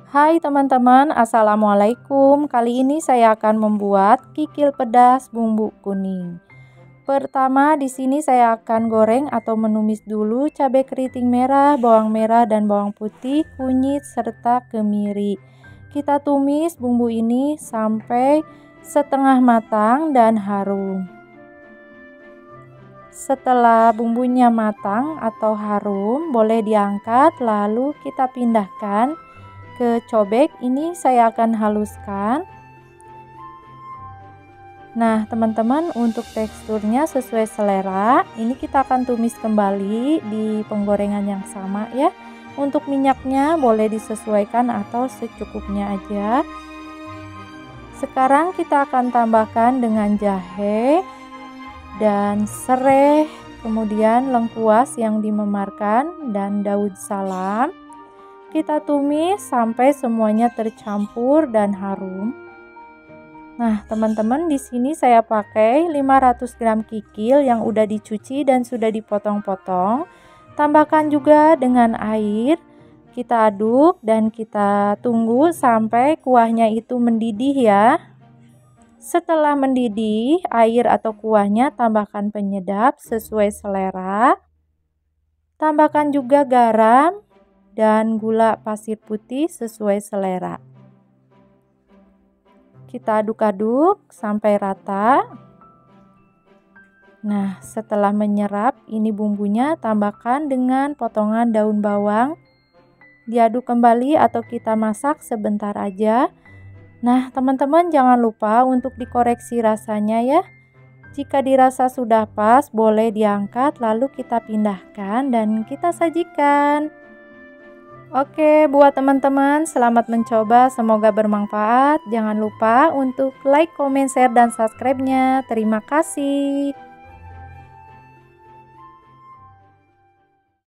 Hai teman-teman, assalamualaikum. Kali ini saya akan membuat kikil pedas bumbu kuning. Pertama, di sini saya akan goreng atau menumis dulu cabai keriting merah, bawang merah dan bawang putih, kunyit serta kemiri. Kita tumis bumbu ini sampai setengah matang dan harum. Setelah bumbunya matang atau harum, boleh diangkat lalu kita pindahkan ke cobek. Ini saya akan haluskan. Nah teman-teman, untuk teksturnya sesuai selera. Ini kita akan tumis kembali di penggorengan yang sama ya. Untuk minyaknya boleh disesuaikan atau secukupnya aja. Sekarang kita akan tambahkan dengan jahe dan serai, kemudian lengkuas yang dimemarkan dan daun salam. Kita tumis sampai semuanya tercampur dan harum. Nah, teman-teman, di sini saya pakai 500 gram kikil yang udah dicuci dan sudah dipotong-potong. Tambahkan juga dengan air. Kita aduk dan kita tunggu sampai kuahnya itu mendidih ya. Setelah mendidih, air atau kuahnya tambahkan penyedap sesuai selera. Tambahkan juga garam dan gula pasir putih sesuai selera. Kita aduk-aduk sampai rata. Nah, setelah menyerap, ini bumbunya tambahkan dengan potongan daun bawang. Diaduk kembali atau kita masak sebentar aja. Nah, teman-teman jangan lupa untuk dikoreksi rasanya ya. Jika dirasa sudah pas, boleh diangkat lalu kita pindahkan dan kita sajikan. Oke, buat teman-teman, selamat mencoba, semoga bermanfaat. Jangan lupa untuk like, comment, share, dan subscribe-nya. Terima kasih.